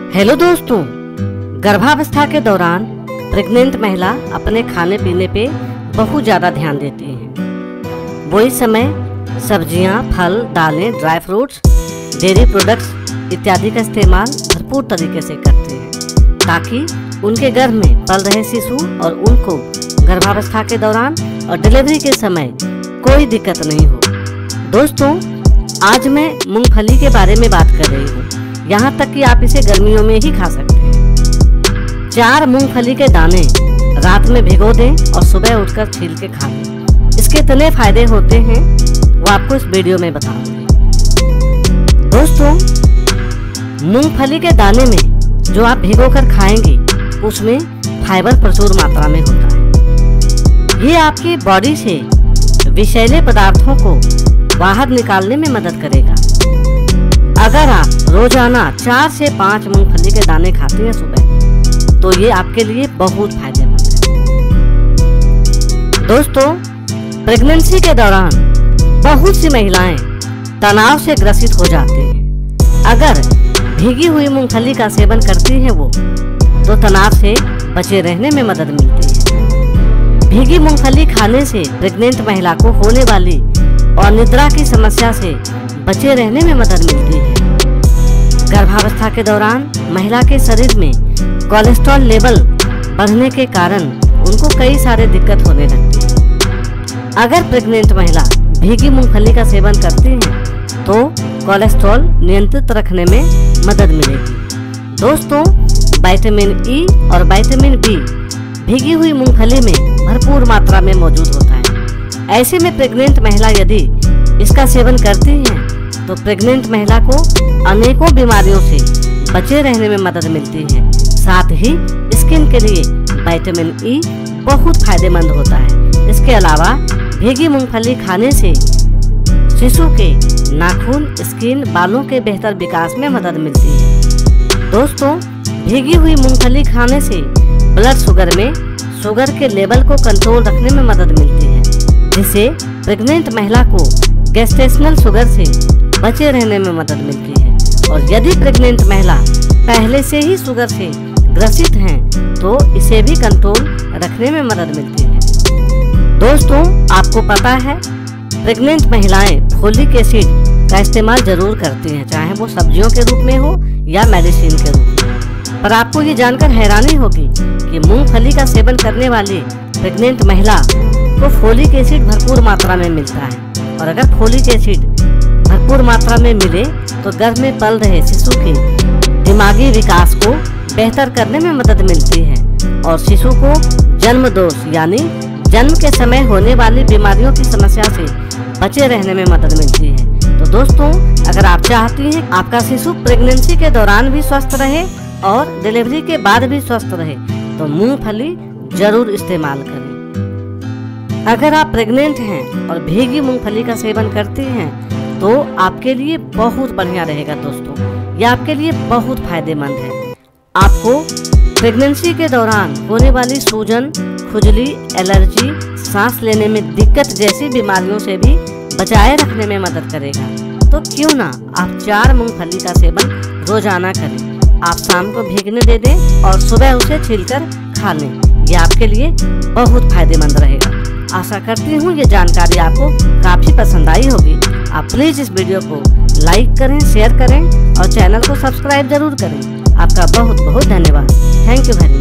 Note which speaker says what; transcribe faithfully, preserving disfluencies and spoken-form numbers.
Speaker 1: Hello दोस्तों, गर्भावस्था के दौरान प्रेग्नेंट महिला अपने खाने पीने पे बहुत ज़्यादा ध्यान देती हैं। वो इस समय सब्जियां, फल, दालें, ड्राई फ्रूट्स, डेयरी प्रोडक्ट्स इत्यादि का इस्तेमाल भरपूर तरीके से करते हैं ताकि उनके गर्भ में पल रहे शिशु और उनको गर्भावस्था के दौरान और डिलीवरी के समय कोई दिक्कत नहीं हो। दोस्तों, आज मैं मूंगफली के बारे में बात कर रही हूँ। यहाँ तक कि आप इसे गर्मियों में ही खा सकते हैं। चार मूंगफली के दाने रात में भिगो दें और सुबह उठकर छील के खा लें। इसके इतने फायदे होते हैं वो आपको इस वीडियो में बताऊंगी। दोस्तों, मूंगफली के दाने में जो आप भिगो कर खाएंगे उसमें फाइबर प्रचुर मात्रा में होता है। ये आपकी बॉडी से विषैले पदार्थों को बाहर निकालने में मदद करेगा। अगर आप रोजाना चार से पाँच मूंगफली के दाने खाती हैं सुबह, तो ये आपके लिए बहुत फायदेमंद है। दोस्तों, प्रेगनेंसी के दौरान बहुत सी महिलाएं तनाव से ग्रसित हो जाती हैं। अगर भीगी हुई मूंगफली का सेवन करती हैं वो, तो तनाव से बचे रहने में मदद मिलती है। भीगी मूंगफली खाने से प्रेग्नेंट महिला को होने वाली अनिद्रा की समस्या से बचे रहने में मदद मिलती है। गर्भावस्था के दौरान महिला के शरीर में कोलेस्ट्रॉल लेवल बढ़ने के कारण उनको कई सारे दिक्कत होने लगती है। अगर प्रेग्नेंट महिला भीगी मूंगफली का सेवन करती हैं तो कोलेस्ट्रॉल नियंत्रित रखने में मदद मिलेगी। दोस्तों, विटामिन ई और विटामिन बी भीगी हुई मूंगफली में भरपूर मात्रा में मौजूद होता है। ऐसे में प्रेग्नेंट महिला यदि इसका सेवन करती हैं तो प्रेग्नेंट महिला को अनेकों बीमारियों से बचे रहने में मदद मिलती है। साथ ही स्किन के लिए विटामिन ई बहुत फायदेमंद होता है। इसके अलावा भीगी मूंगफली खाने से शिशु के नाखून, स्किन, बालों के बेहतर विकास में मदद मिलती है। दोस्तों, भीगी हुई मूंगफली खाने से ब्लड शुगर में शुगर के लेवल को कंट्रोल रखने में मदद मिलती है, जिससे प्रेग्नेंट महिला को गेस्टेशनल शुगर से बचे रहने में मदद मिलती है। और यदि प्रेग्नेंट महिला पहले से ही शुगर से ग्रसित हैं तो इसे भी कंट्रोल रखने में मदद मिलती है। दोस्तों, आपको पता है प्रेग्नेंट महिलाएं फोलिक एसिड का इस्तेमाल जरूर करती हैं, चाहे वो सब्जियों के रूप में हो या मेडिसिन के रूप में। पर आपको ये जानकर हैरानी होगी कि मूंगफली का सेवन करने वाली प्रेग्नेंट महिला को फोलिक एसिड भरपूर मात्रा में मिलता है। और अगर फोलिक एसिड भरपूर मात्रा में मिले तो गर्भ में पल रहे शिशु के दिमागी विकास को बेहतर करने में मदद मिलती है और शिशु को जन्म दोष यानी जन्म के समय होने वाली बीमारियों की समस्या से बचे रहने में मदद मिलती है। तो दोस्तों, अगर आप चाहती हैं आपका शिशु प्रेगनेंसी के दौरान भी स्वस्थ रहे और डिलीवरी के बाद भी स्वस्थ रहे, तो मूंगफली जरूर इस्तेमाल करें। अगर आप प्रेग्नेंट हैं और भीगी मूंगफली का सेवन करती हैं तो आपके लिए बहुत बढ़िया रहेगा। दोस्तों, ये आपके लिए बहुत फायदेमंद है। आपको प्रेगनेंसी के दौरान होने वाली सूजन, खुजली, एलर्जी, सांस लेने में दिक्कत जैसी बीमारियों से भी बचाए रखने में मदद करेगा। तो क्यों ना आप चार मूंगफली का सेवन रोजाना करें। आप शाम को भीगने दे दें और सुबह उसे छीलकर खा लें। ये आपके लिए बहुत फायदेमंद रहेगा। आशा करती हूँ ये जानकारी आपको काफी पसंद आई होगी। आप प्लीज इस वीडियो को लाइक करें, शेयर करें और चैनल को सब्सक्राइब जरूर करें। आपका बहुत बहुत धन्यवाद। Thank you very much.